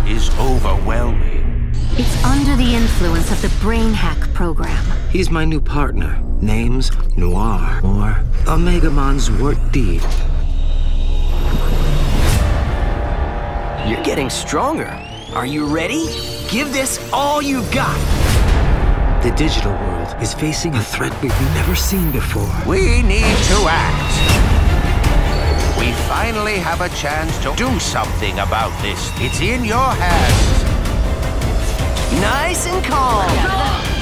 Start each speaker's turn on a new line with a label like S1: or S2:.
S1: is overwhelming.
S2: It's under the influence of the brain hack program.
S3: He's my new partner. Name's Noir, or Omegamon's Wart Deed.
S4: You're getting stronger. Are you ready? Give this all you've got.
S3: The digital world is facing a threat we've never seen before.
S1: We need to act. We finally have a chance to do something about this. It's in your hands.
S4: Nice and calm.